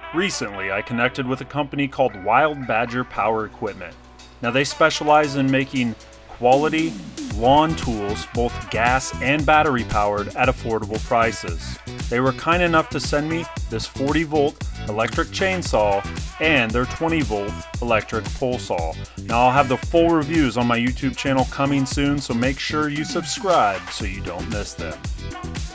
Recently, I connected with a company called Wild Badger Power Equipment. Now, they specialize in making quality lawn tools, both gas and battery powered, at affordable prices. They were kind enough to send me this 40-volt electric chainsaw and their 20-volt electric pole saw. Now, I'll have the full reviews on my YouTube channel coming soon, so make sure you subscribe so you don't miss them.